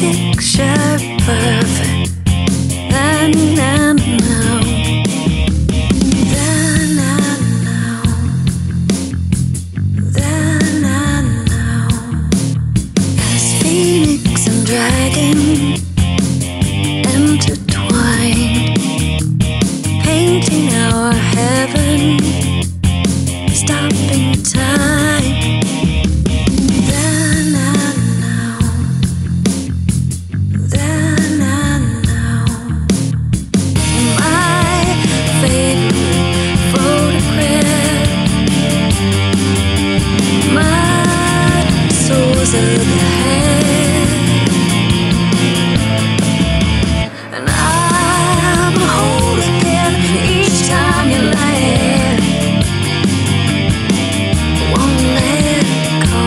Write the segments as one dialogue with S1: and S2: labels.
S1: picture perfect. Then and now, then and now, then and now. As phoenix and dragon intertwined, painting our heaven, stopping time. Then and now, then and now. My favorite photograph, my soul's of the head, and I'm whole again each time you laugh. Won't let go,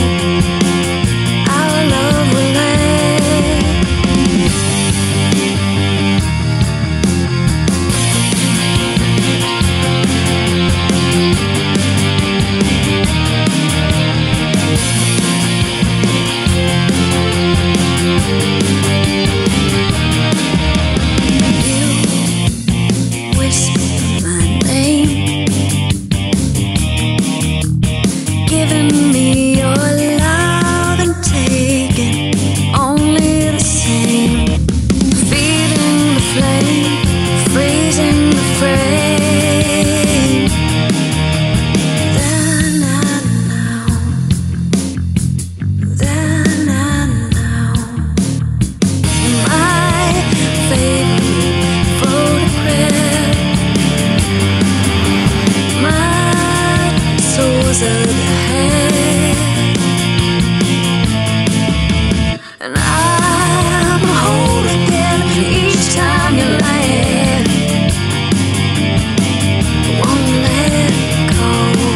S1: our love will last. You whisper my name, giving me your love and taking only the same. Feeding the flame, freezing the frame. Then and now, then and now. My favorite photograph, my soul's of the head, and I'm whole again each time you laugh. Won't let go,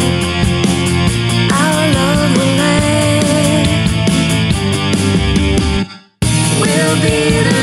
S1: our love will last. We'll be the